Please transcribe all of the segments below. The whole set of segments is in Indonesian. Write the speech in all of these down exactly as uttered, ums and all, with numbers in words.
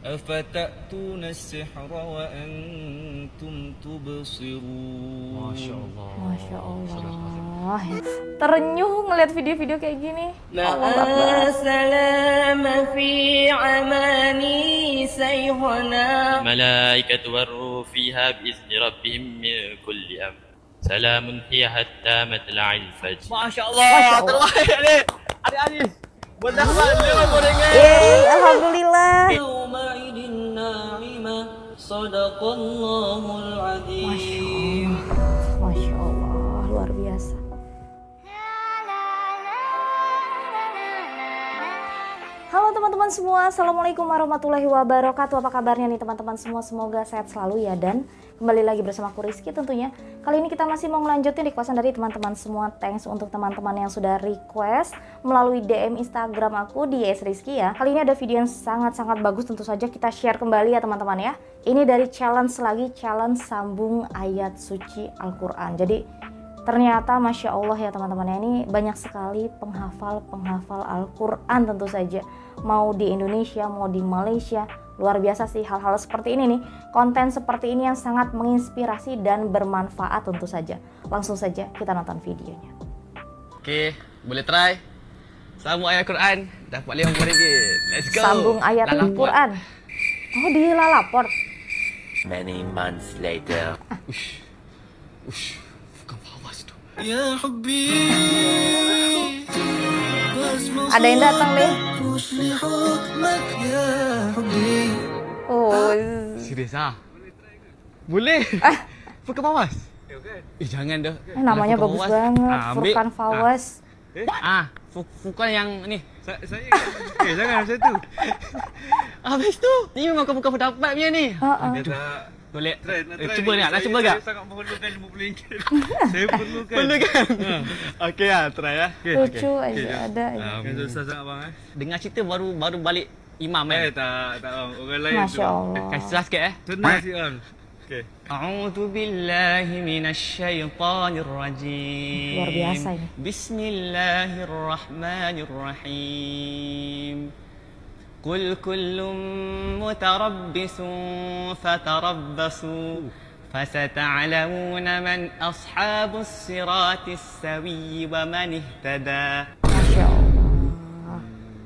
أفتأتون السحر وأنتم تبصرون. Masya Allah. Masya Allah. Terenyuh ngeliat video-video kayak gini. سلام في عماني سيحنا. الملائكة والروح فيها بإذن ربهم من كل أمر. سلام هي حتى مطلع الفجر. Masya Allah. Terbaik ni. Adik-adik. Benar banget gorengan. Yeay, alhamdulillah. يومئذ ناعمة صدق الله العظيم. Masya Allah, luar biasa. Halo teman-teman semua, Assalamualaikum warahmatullahi wabarakatuh. Apa kabarnya nih teman-teman semua? Semoga sehat selalu ya. Dan kembali lagi bersama aku Rizky tentunya. Kali ini kita masih mau ngelanjutin requestan dari teman-teman semua. Thanks untuk teman-teman yang sudah request melalui D M Instagram aku di yes rizky ya. Kali ini ada video yang sangat-sangat bagus, tentu saja kita share kembali ya teman-teman ya. Ini dari challenge lagi, challenge sambung ayat suci Al-Quran. Jadi ternyata Masya Allah ya teman-teman ya, ini banyak sekali penghafal-penghafal Al-Quran tentu saja. Mau di Indonesia, mau di Malaysia. Luar biasa sih hal-hal seperti ini nih. Konten seperti ini yang sangat menginspirasi dan bermanfaat tentu saja. Langsung saja kita nonton videonya. Oke, boleh try. Sambung ayat Quran. Dapat lima puluh ringgit. Let's go. Sambung ayat Al-Quran. Oh, di Lalaport. Many months later. Ush. Ush. Bukan awas tu. يا حبي Ada yang datang deh. حكمك يا حبي. Oh, Serius ah? Boleh. Eh. Furkan Fawaz. Eh jangan dah. eh, namanya Furkan bagus Fawaz. banget. Ah, ambil. Furkan Fawaz. Ah, Fu- Furkan yang ni. Saya, saya eh jangan macam tu. Habis tu. Ni memang kau bukan pendapat punya ni. Uh-uh. Dia tak Boleh. try, nak Eh, try cuba ni. ni, nak Saya- cuba tak? Saya sangat memerlukan lima puluh ringgit. Saya perlukan. Perlu kan? Okey ah, try ah. Okay. Lucu aja ada. aja. Kan susah sangat bang eh. Dengar cerita baru baru balik imam Eh kan. tak tak bang. Orang lain tu. Masya Allah. Kasih susah sikit eh. Senang sih bang. Okey. A'udzu billahi minasyaitonir rajim. Luar biasa ini. Bismillahirrahmanirrahim. Qul kullum mutarabbisun fatarabbasu fasata'lamuna man ashabus siratis sawi wa man ihtada. Masya Allah.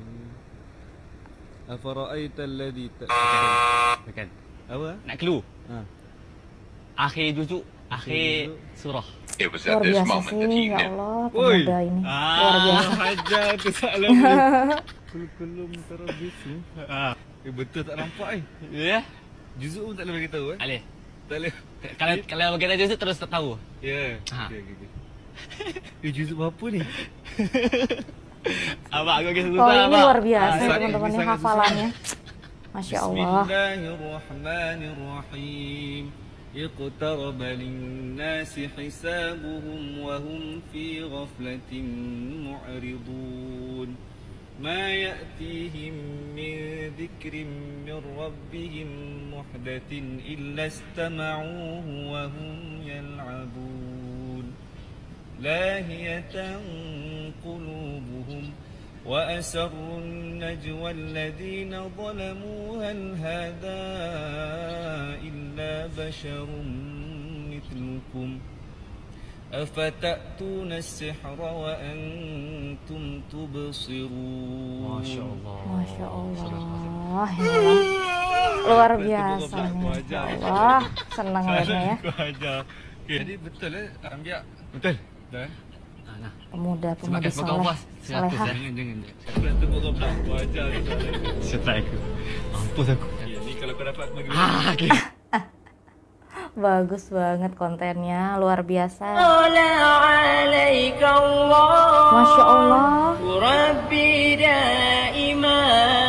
Afara'aita alladhi ta Bukan. apa? Nak clue. Ha. Akhir juzuk, akhir surah. It was Luar at this biasa moment that sih, he ya knew. Allah, Oi. pemuda ini. Ah. Luar biasa. Ajar tu salah ni. Kulum tarabisu. Ah, eh, betul tak nampak eh. Ya. Juzuk pun tak boleh bagi tahu eh. Alih. Tak boleh. Kalau kalau kita juzuk terus tak tahu. Ya. Ha. Okey okey okey. Eh juzuk berapa ni? Abang aku kisah susah Oh, ini abang. luar biasa Ah, ya teman-teman sangat yang hafalannya. Masya Allah. Bismillahirrahmanirrahim. اقترب للناس حسابهم وهم في غفلة معرضون ما يأتيهم من ذكر من ربهم محدث إلا استمعوه وهم يلعبون لاهية قلوبهم وأسروا النجوى الذين ظلموا هل هذا إلا بشر مثلكم أفتأتون السحر وأنتم تبصرون. Masya Allah. Masya Allah. Ya Allah. Luar biasa nih. Masya Allah. Senang lihatnya ya. Aku ajar. Okay. Jadi betul eh Ambiak? Betul. Betul eh? Ah, nah. Pemuda-pemudi Sebagai pegang soleh. puas, seratus Solehah. eh. Jangan jangan. Aku nak tepuk kau belakang. Aku ajar tu soalan. Setelah aku. Mampus aku. Ya, ni kalau kau dapat aku bagi. Ah, okey. Bagus banget kontennya, luar biasa. طلع عليك الله Masya Allah. ربي دائما.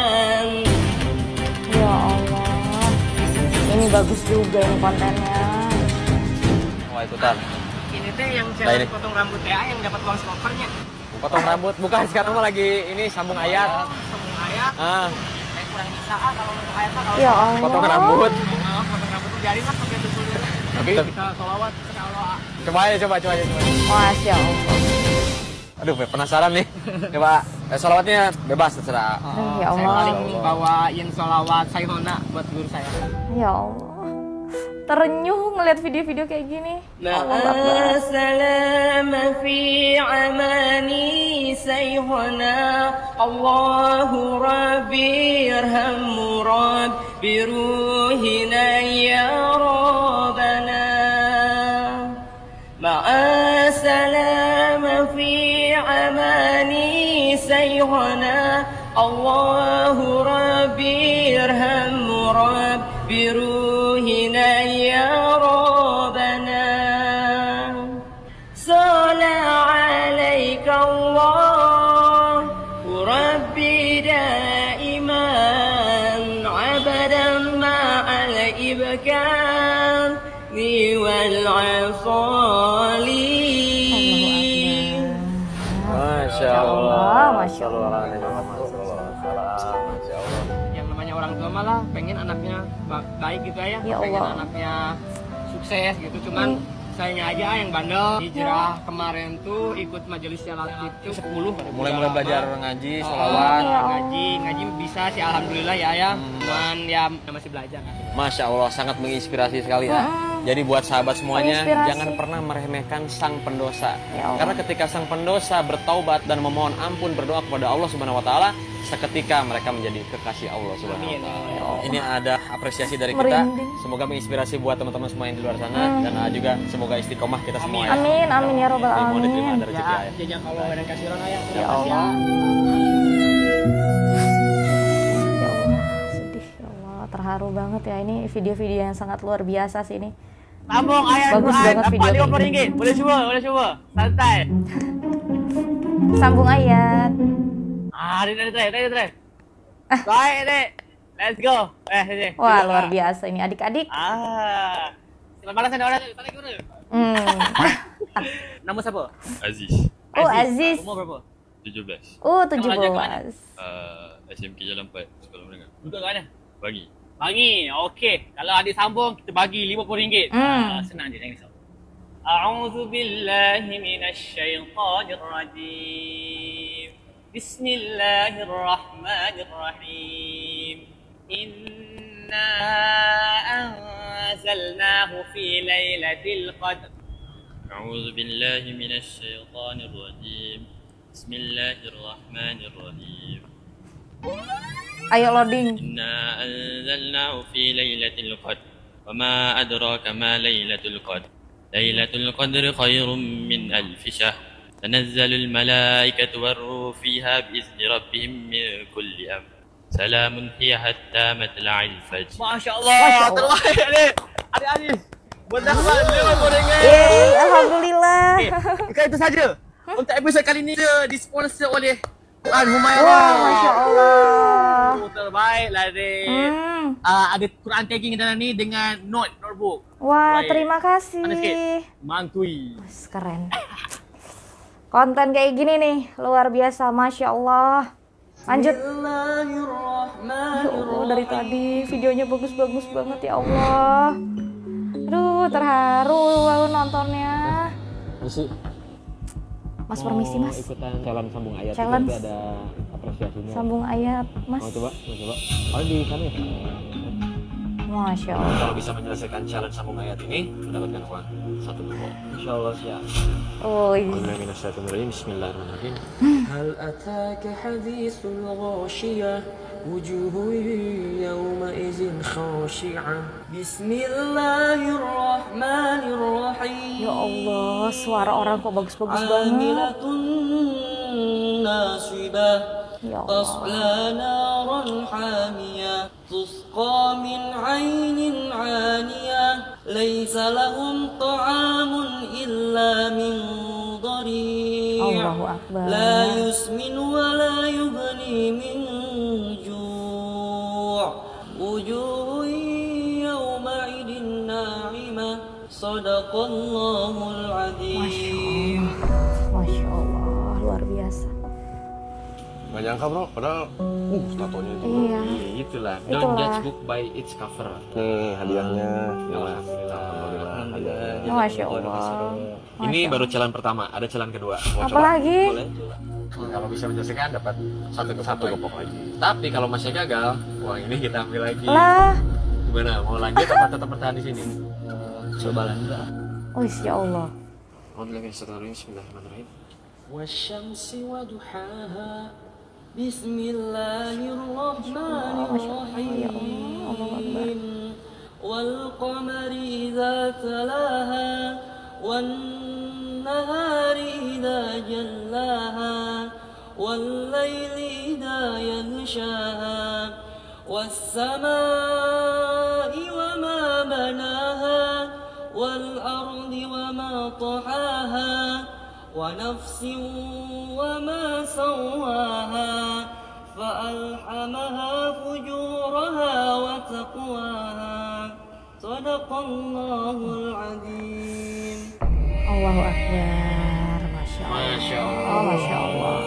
Ya Allah. Ini bagus juga ini kontennya. Mau ikutan. Ini teh yang Nah, ini. cewek potong rambut T A yang dapat uang skopernya. Potong rambut. Bukan, sekarang mah lagi ini sambung ayat. Sambung ayat. Ah, Saya kurang bisa ah kalau untuk ayat mah kalau Ya Allah. potong rambut. oh, potong rambut tuh jadi mas pakai tusulnya. Tapi Kita sholawat Allah. coba aja, coba, coba, coba. Masya Allah. Aduh, penasaran nih. Coba. Eh, salawatnya bebas terserah. Oh, ya Saya Allah. paling bawain sholawat Sayhona buat guru saya. Ya Allah. Terenyuh ngeliat video-video kayak gini. Allah مع Akbar. السلامة في عماني سيهنا الله ربي ارحم رب بروحنا يا ربنا مع السلامة في عماني سيهنا الله ربي ارحم رب بروحنا يا ربنا صلى عليك الله وربي دائما عبدا مع الإبكار والعصالين Masya Allah, Masya Allah. Yang namanya orang tua malah pengen anaknya ba- baik gitu ya, Ya pengen Allah. anaknya sukses gitu. Cuman sayanya aja yang bandel. Hijrah kemarin tuh ikut majelisnya Latif tuh sepuluh. Mulai-mulai belajar ngaji, Oh, sholawat. ngaji, ngaji bisa sih alhamdulillah ya ya. Cuman ya masih belajar. Masya Allah, sangat menginspirasi sekali ya. Jadi buat sahabat semuanya, Menginspirasi. jangan pernah meremehkan sang pendosa. Ya Allah. Karena ketika sang pendosa bertaubat dan memohon ampun, berdoa kepada Allah Subhanahu Wa Taala, seketika mereka menjadi kekasih Allah Subhanahu Wa Taala. Ini ada apresiasi dari kita. Merinding. Semoga menginspirasi buat teman-teman semua yang di luar sana, dan uh, juga semoga istiqomah kita semua ya. Amin, amin ya robbal Mohon diterima alamin. ada rezeki Ya, ya. jajak Allah dan kasih orang ayah. Ya Allah. Ya Allah, sedih ya Allah, terharu banget ya, ini video-video yang sangat luar biasa sih ini. Sambung ayat Bagus Quran banget dapat video lima puluh ini. ringgit. Boleh coba, boleh coba. Santai. Sambung ayat. Ah, ini try, try, try. Baik, Dek. Let's go. Eh, sini. Wah, luar biasa ini adik-adik. Ah. Selamat malam ada orang tarik guru. Hmm. Nama siapa? Aziz, Oh, Aziz. Umur berapa? tujuh belas. Oh, tujuh Kamu belajar ke mana? belas. Uh, S M K Jalan empat, Sekolah Menengah. Duduk kat mana? Pagi. Bagi. Okey. Kalau adik sambung kita bagi lima puluh ringgit. Hmm. Ah, senang je, jangan risau. A'udzu billahi minasy syaithanir rajim. Bismillahirrahmanirrahim. Inna anzalnahu fi lailatul qadr. أعوذ بالله من الشيطان الرجيم. بسم الله الرحمن الرحيم. Ayo loading. إنا أنزلناه في ليلة القدر وما أدراك ما ليلة القدر ليلة القدر خير من ألف شهر تنزل الملائكة والروح فيها بإذن ربهم من كل أمر سلام هي حتى مطلع الفجر. Masya Allah. Terbaik adik. Adik-adik. Berdapat lima puluh ringgit. Yeay, alhamdulillah. Bukan itu saja. Untuk episod kali ini dia disponsor oleh Quran Humayra. Wah, Masya Allah. Oh, terbaik lah dek. Hmm. Uh, ada Quran tagging dalam ni dengan note, notebook. Wah, Baik. terima kasih. Mana sikit? Mantui. Mas, keren. Konten kayak gini nih, luar biasa, Masya Allah. Lanjut. Ya Allah, dari tadi videonya bagus-bagus banget ya Allah. Aduh, terharu aku nontonnya. Misi. Mas, permisi mas. Ikutan challenge sambung ayat. Challenge. Nanti ada apresiasinya. Sambung ayat, mas. Mau coba? Mau coba? Oh, di sana ya? Masya Allah. Kalau bisa menyelesaikan challenge sambung ayat ini, mendapatkan uang satu ribu. Insya Allah siap. Oh, iya. Bismillahirrahmanirrahim. Bismillahirrahmanirrahim. هل أتاك حديث الغاشية وجوه يومئذ خاشعة بسم الله الرحمن الرحيم Ya Allah, suara orang kok bagus-bagus banget. عاملة ناصبة Ya Allah. تصلى نارا حامية تسقى من عين عانية ليس لهم طعام إلا من ضريع Allahu Akbar. لا يسمن ولا يغني من جوع وجوه يومئذ ناعمة صدق الله العظيم Masya Allah, luar biasa. Gak nyangka bro, padahal uh, statonya itu bro. Iya. Itulah. Itulah. Judge book by its cover. Nih hadiahnya. Alhamdulillah. Alhamdulillah. Masya Allah. Ini baru challenge pertama, ada challenge kedua. Mau Apa coba? lagi? Boleh. Kalau bisa menyelesaikan dapat satu gepok, satu gepok lagi. Tapi kalau masih gagal, uang ini kita ambil lagi. Lah. Gimana? Mau lanjut apa tetap bertahan di sini? Coba lanjut. Oh ya Allah. Bismillahirrahmanirrahim. Wasyamsi wa duhaha. Bismillahirrahmanirrahim. Wal qamari idza talaha wan nahari idza jallaha wal laili idza yaghshaha was samaa'i wa ma banaha wal ardi wa ma tahaha ونفس وما سواها فألحمها فجورها وتقواها صدق الله العظيم. Allahu Akbar. Masya Allah. Masya Allah. Oh, Masya Allah.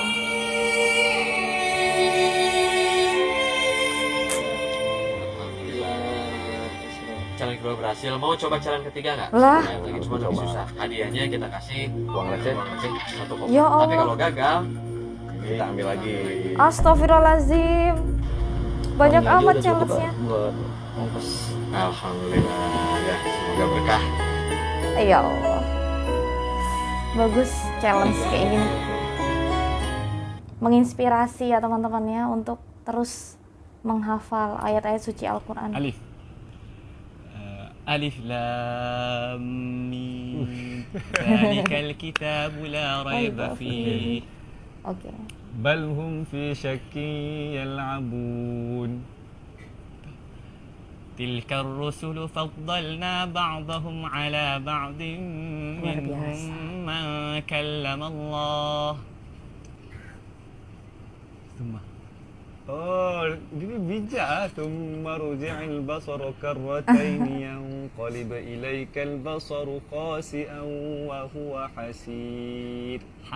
Challenge kedua berhasil. Mau coba challenge ketiga nggak? Lah. Yang lagi cuma lebih susah. Hadiahnya kita kasih uang receh, uang receh satu koper. Ya Allah. Tapi kalau gagal, kita ambil lagi. Astagfirullahaladzim. Banyak amat challenge-nya. Buat ongkos. Alhamdulillah ya, semoga berkah. Ya Allah. Bagus challenge kayak gini. Menginspirasi ya teman-temannya untuk terus menghafal ayat-ayat suci Al-Quran. Alif. ألف لام ميم ذلك الكتاب لا ريب فيه Oke. بل هم في شك يلعبون تلك الرسل فضلنا بعضهم على بعض منهم من كلم الله ثم Oh, ini bijak. ثم رجع البصر كرتين ينقلب إليك البصر خاسئا وهو حسير. ح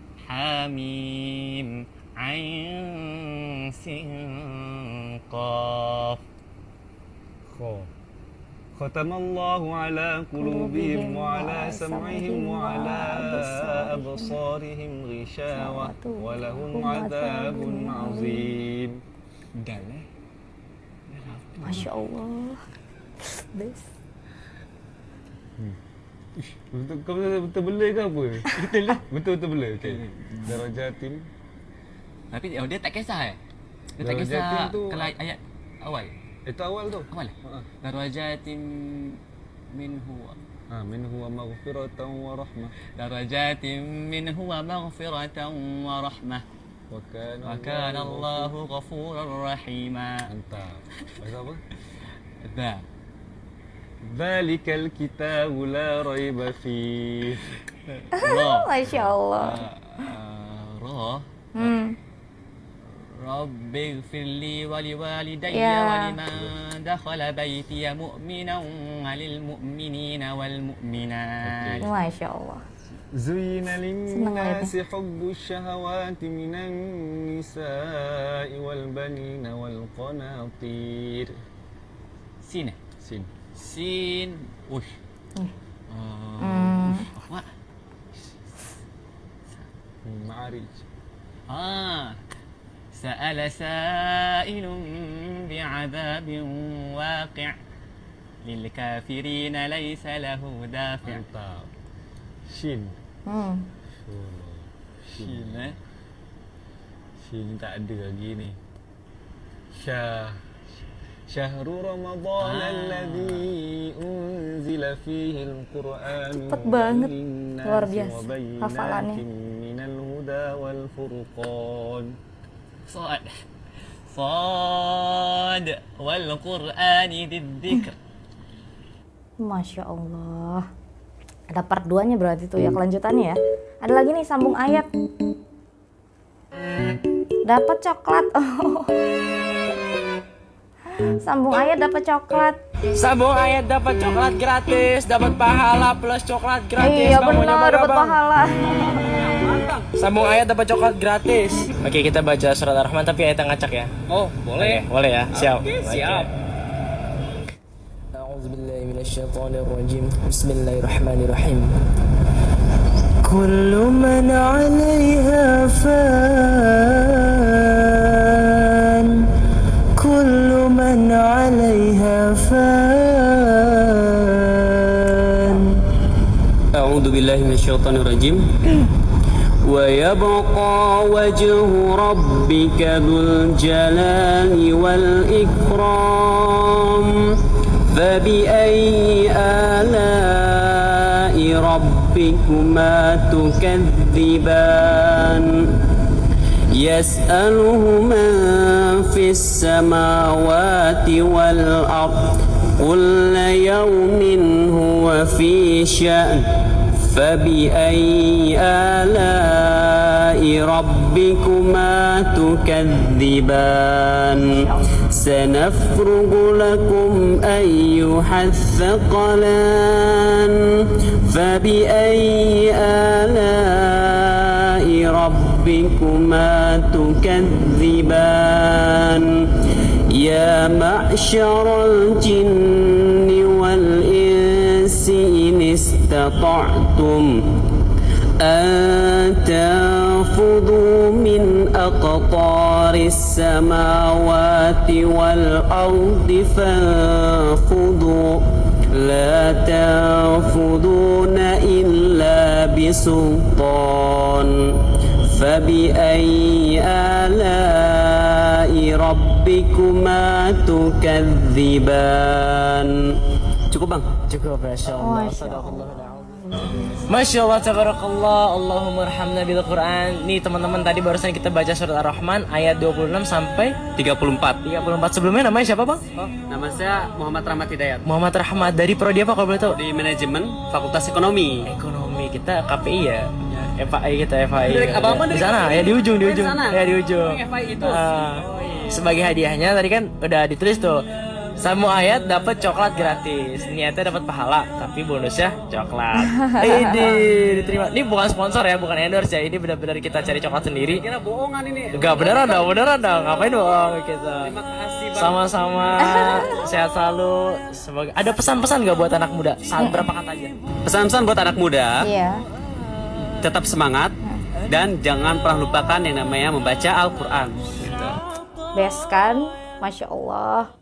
حميم عين سين قاف خ ختم الله على قلوبهم وعلى سمعهم وعلى أبصارهم غشاوة ولهم عذاب عظيم. Dalam. Masya Allah. Best. Betul kau betul bela ke apa? Betul lah. Betul betul bela. Okey. Darajatin. Tapi oh, dia tak kisah eh? Dia tak Darajatin kisah tu- kalau ayat awal. Itu awal tu. Awal eh? Ha. Darajatin minhu Ha, minhu wa maghfiratan wa rahmah. darajatin minhu wa maghfiratan wa rahmah Wa kana wa kana Allahu ghafurar rahima. Mantap. Bahasa apa? Dha. Dzalikal kitabu la raiba fih. Ra. Masya Allah. Ah, Ra. Hmm. Rabbi ighfirli wa liwalidayya Ya. wa liman dakhala baytiya mu'minan walil mu'minina wal mu'minat. Masya Allah. زين Seneng للناس حب الشهوات من النساء والبنين والقناطير. Sin eh? Sin. Sin. Ush. Hmm. Apa? Ma'arij. Ah. Sa'ala sa'ilun bi'adabin waqi' lil kafirina laysa lahu dafi'. Mantap. Shin. Hmm. Oh, Sin eh? Shin tak ada lagi ni. Syah. Syahru Ramadan Ah. alladhi unzila fihi al-Qur'an. Cepet banget. Luar biasa hafalannya. Minal huda wal furqan. Sad. Sad wal Qur'ani dzikr. Masya Allah. Ada part dua-nya berarti tuh ya kelanjutannya ya. Ada lagi nih sambung ayat. Dapat coklat. Oh. Sambung ayat dapat coklat. Sambung ayat dapat coklat gratis, dapat pahala plus coklat gratis. Iya Bang, mau nyoba benar nggak, dapat Bang? pahala. Sambung ayat dapat coklat gratis. Oke, kita baca surat Ar-Rahman tapi ayat yang ngacak ya. Oh, boleh. Oke, boleh ya. Siap. Oke, siap. A'udzubillahi minasyaitonirrajim. Bismillahirrahmanirrahim. كل من عليها فان كل من عليها فان أعوذ بالله من الشيطان الرجيم ويبقى وجه ربك ذو الجلال والإكرام فبأي آلاء ربكما تكذبان يسأله من في السماوات والأرض كل يوم هو في شأن فبأي آلاء ربكما تكذبان سنفرغ لكم أيها الثقلان فبأي آلاء ربكما تكذبان يا معشر الجن والإنس إن استطعتم أن تنفذوا من أقطار السماوات والأرض فانفذوا لا تنفذون إلا بسلطان فبأي آلاء ربكما تكذبان. Cukup bang? Cukup, Masya Allah. Masya Allah. Masya Allah, tabarakallah, Allahumma arhamna bil Quran. Nih teman-teman, tadi barusan kita baca surat Ar-Rahman ayat dua puluh enam sampai tiga puluh empat. tiga puluh empat. Sebelumnya namanya siapa bang? Oh, nama saya Muhammad Rahmat Hidayat. Muhammad Rahmat, dari prodi apa kalau boleh tahu? Di manajemen Fakultas Ekonomi. Ekonomi. Kita K P I ya? F A I kita F A I. Dari abang-abang dari di sana K P I. ya, di ujung di Oh, di ujung sana? ya di ujung. Oh, F A I itu. Ah, sebagai hadiahnya tadi kan udah ditulis tuh, semua ayat dapat coklat gratis. Niatnya dapat pahala, tapi bonusnya coklat. Ini diterima. Ini bukan sponsor ya, bukan endorse ya. Ini benar-benar kita cari coklat sendiri. Kira bohongan ini. Enggak, beneran dong, beneran dong. Ngapain bohong kita? Terima kasih bang. Sama-sama. Sehat selalu. Sebagai ada pesan-pesan nggak buat anak muda? Saat berapa kata aja? Pesan-pesan buat anak muda. Iya. Tetap semangat dan jangan pernah lupakan yang namanya membaca Al-Quran. Best kan? Masya Allah.